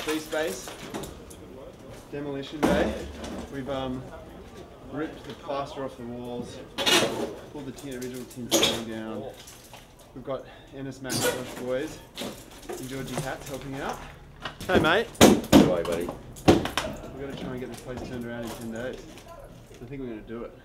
space. Demolition day. We've ripped the plaster off the walls, pulled the original tin ceiling down. We've got Ennis McIntosh boys and Georgie Hats helping out. Hey mate. Hi buddy. We've got to try and get this place turned around in 10 days. I think we're going to do it.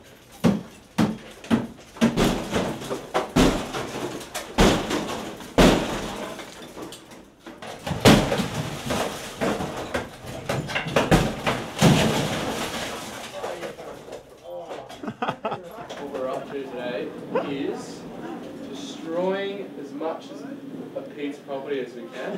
What we're up to today is destroying as much as a piece of property as we can.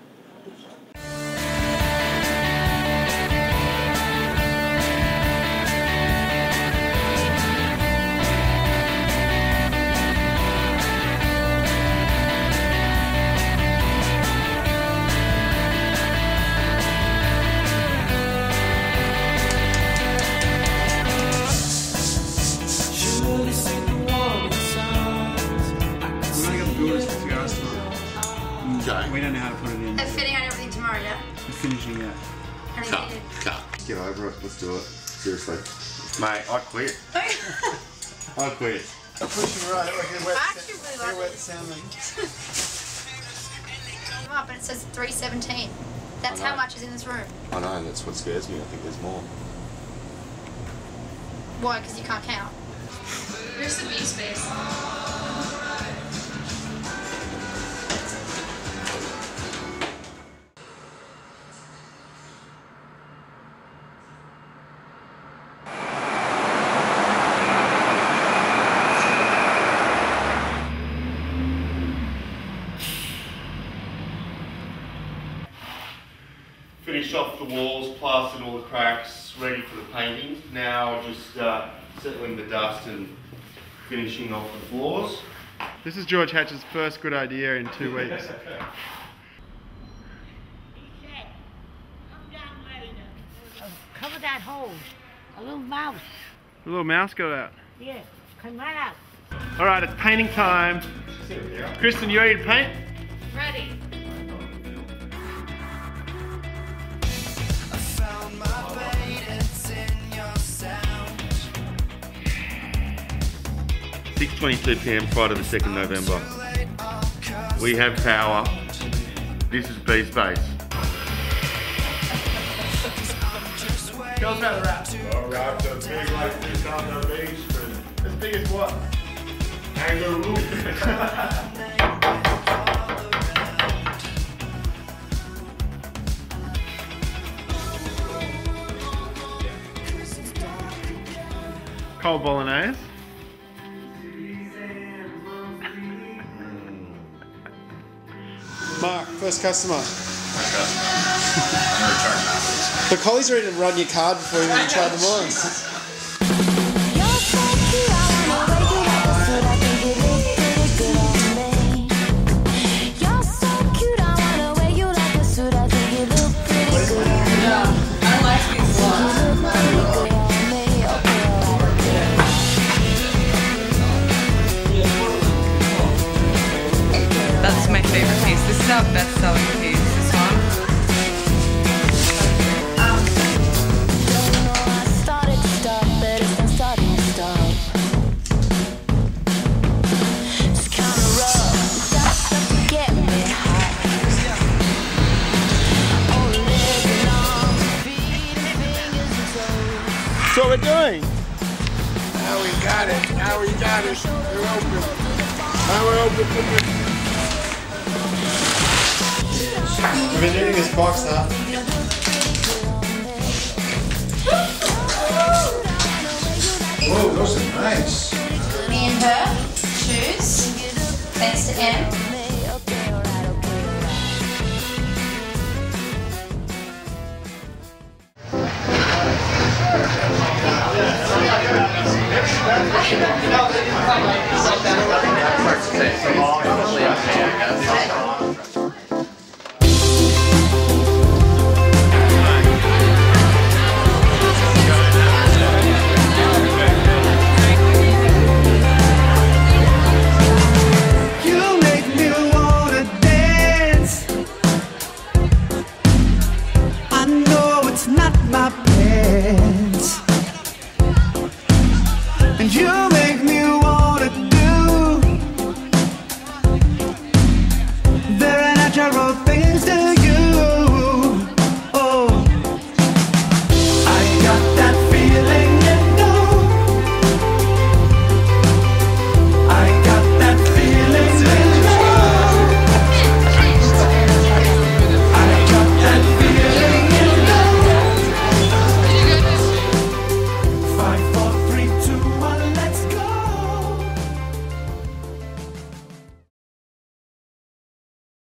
We don't know how to put it in. They're fitting out everything tomorrow, yeah? We're finishing it. Cut. Get over it. Let's do it. Seriously. Mate, I quit. I quit. I'm pushing right. I actually really like the sound. Oh, but it says 317. That's how much is in this room. I know, and that's what scares me. I think there's more. Why? Because you can't count. Where's the B space? Finished off the walls, plastered all the cracks, ready for the painting. Now just settling the dust and finishing off the floors. This is George Hatch's first good idea in 2 weeks. Cover that hole. A little mouse. A little mouse got out. Yeah, come right out. Alright, it's painting time. Kristin, you ready to paint? Ready. 6:22 PM, Friday the 2nd November. We have power. This is B space. Tell us about the wrap. Wraps are big like this on the beach, but As big as what? kangaroo. Cold bolognese. Mark, first customer. The collie's ready to run your card before you even try them on. That's my favorite piece. This is our best-selling piece, this one. That's what we're doing. Now we got it. Now we got it. We're open. Now we're open. We've been doing this box now. Whoa, those are nice. Me and her shoes. Thanks to M.